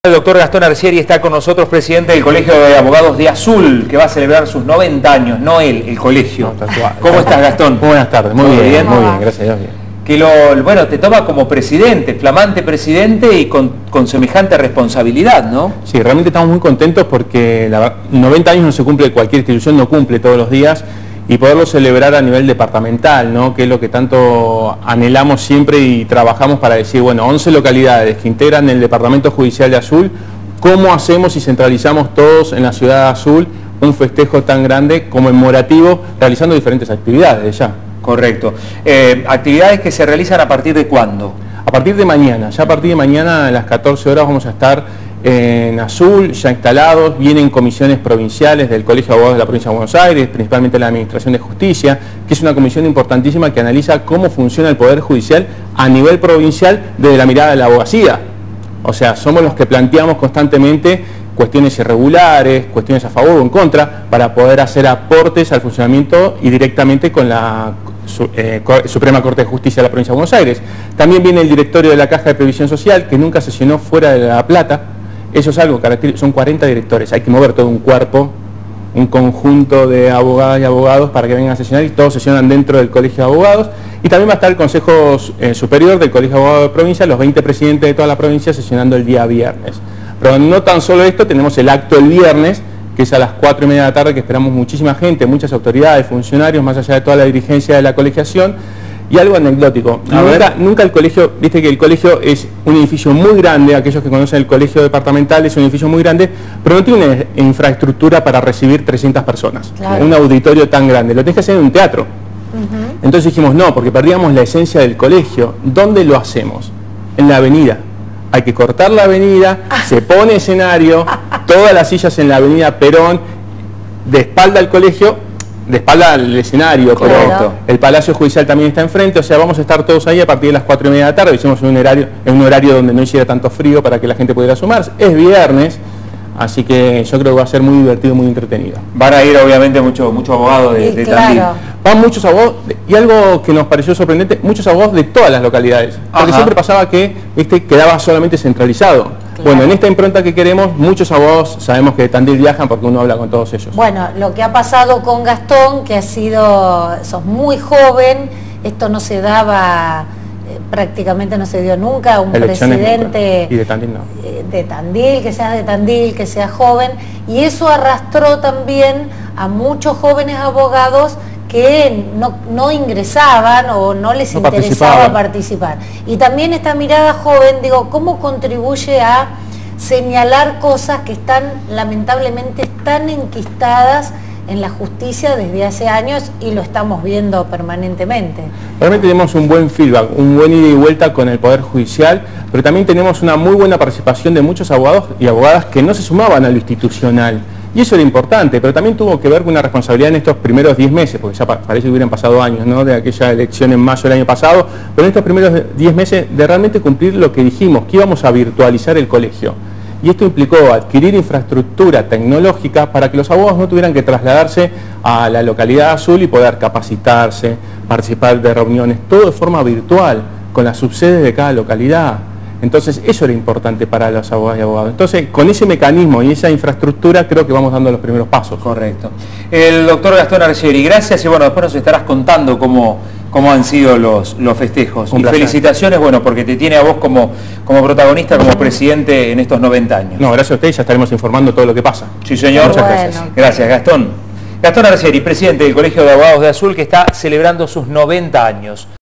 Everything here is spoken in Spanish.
El doctor Gastón Arcieri está con nosotros, presidente del Colegio de Abogados de Azul, que va a celebrar sus 90 años, no él, el colegio. ¿Cómo estás, Gastón? Buenas tardes, muy bien, gracias a Dios, bien. Que bueno, te toma como presidente, flamante presidente y con semejante responsabilidad, ¿no? Sí, realmente estamos muy contentos porque 90 años no se cumple, cualquier institución no cumple todos los días, y poderlo celebrar a nivel departamental, ¿no? Que es lo que tanto anhelamos siempre y trabajamos para decir, bueno, 11 localidades que integran el Departamento Judicial de Azul, ¿cómo hacemos y centralizamos todos en la ciudad de Azul un festejo tan grande, conmemorativo, realizando diferentes actividades ya? Correcto. ¿Actividades que se realizan a partir de cuándo? A partir de mañana, ya a partir de mañana a las 14 horas vamos a estar en Azul, ya instalados. Vienen comisiones provinciales del Colegio de Abogados de la Provincia de Buenos Aires, principalmente la Administración de Justicia, que es una comisión importantísima que analiza cómo funciona el Poder Judicial a nivel provincial desde la mirada de la abogacía. O sea, somos los que planteamos constantemente cuestiones irregulares, cuestiones a favor o en contra, para poder hacer aportes al funcionamiento y directamente con la Suprema Corte de Justicia de la Provincia de Buenos Aires. También viene el directorio de la Caja de Previsión Social, que nunca sesionó fuera de La Plata. Eso es algo característico, son 40 directores, hay que mover todo un cuerpo, un conjunto de abogadas y abogados para que vengan a sesionar, y todos sesionan dentro del Colegio de Abogados. Y también va a estar el Consejo Superior del Colegio de Abogados de Provincia, los 20 presidentes de toda la provincia sesionando el día viernes. Pero no tan solo esto, tenemos el acto el viernes, que es a las 4:30 de la tarde, que esperamos muchísima gente, muchas autoridades, funcionarios, más allá de toda la dirigencia de la colegiación. Y algo anecdótico, nunca el colegio, viste que el colegio es un edificio muy grande, aquellos que conocen el colegio departamental es un edificio muy grande, pero no tiene una infraestructura para recibir 300 personas, claro. Un auditorio tan grande, lo tenés que hacer en un teatro. Entonces dijimos, no, porque perdíamos la esencia del colegio. ¿Dónde lo hacemos? En la avenida. Hay que cortar la avenida, se pone escenario, todas las sillas en la avenida Perón, de espalda al colegio, de espalda al escenario, claro. Pero el Palacio Judicial también está enfrente, o sea, vamos a estar todos ahí a partir de las 4:30 de la tarde, hicimos en un horario donde no hiciera tanto frío para que la gente pudiera sumarse, es viernes, así que yo creo que va a ser muy divertido, muy entretenido. Van a ir obviamente muchos abogados de claro. Tandil. Van muchos abogados, y algo que nos pareció sorprendente, muchos abogados de todas las localidades, porque siempre pasaba que quedaba solamente centralizado. Claro. Bueno, en esta impronta que queremos, muchos abogados sabemos que de Tandil viajan porque uno habla con todos ellos. Bueno, lo que ha pasado con Gastón, que sos muy joven, esto no se daba, prácticamente no se dio nunca, un elecciones presidente nunca. Y de Tandil no. De Tandil, que seas joven, y eso arrastró también a muchos jóvenes abogados que no ingresaban o no les interesaba participar. Y también esta mirada joven, digo, ¿cómo contribuye a señalar cosas que están lamentablemente tan enquistadas en la justicia desde hace años y lo estamos viendo permanentemente? Realmente tenemos un buen feedback, un buen ida y vuelta con el Poder Judicial, pero también tenemos una muy buena participación de muchos abogados y abogadas que no se sumaban a lo institucional. Y eso era importante, pero también tuvo que ver con una responsabilidad en estos primeros 10 meses, porque ya parece que hubieran pasado años, ¿no?, de aquella elección en mayo del año pasado, pero en estos primeros 10 meses de realmente cumplir lo que dijimos, que íbamos a virtualizar el colegio. Y esto implicó adquirir infraestructura tecnológica para que los abogados no tuvieran que trasladarse a la localidad azul y poder capacitarse, participar de reuniones, todo de forma virtual, con las subsedes de cada localidad. Entonces eso era importante para los abogados y abogados. Entonces con ese mecanismo y esa infraestructura creo que vamos dando los primeros pasos. Correcto. El doctor Gastón Arcieri, gracias, y bueno, después nos estarás contando cómo han sido los festejos. Y felicitaciones, bueno, porque te tiene a vos como protagonista, como presidente en estos 90 años. No, gracias a ustedes, ya estaremos informando todo lo que pasa. Sí, señor. Muchas gracias. Gracias, Gastón. Gastón Arcieri, presidente del Colegio de Abogados de Azul, que está celebrando sus 90 años.